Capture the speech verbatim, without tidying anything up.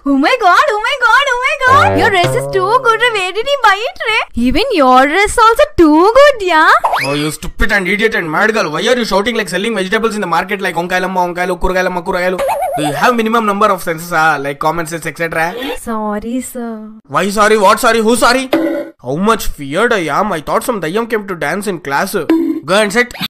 Oh my god, oh my god, oh my god. Your dress is too good. Where did you buy it, Ray? Even your dress also too good, yeah? Oh, you stupid and idiot and mad girl. Why are you shouting like selling vegetables in the market like onkailamma, onkailu, kuragailamma, kuragailu? Do you have minimum number of senses, uh, like common sense, et cetera? Sorry, sir. Why sorry? What sorry? Who sorry? How much feared I am. I thought some dayyam came to dance in class. Go and sit.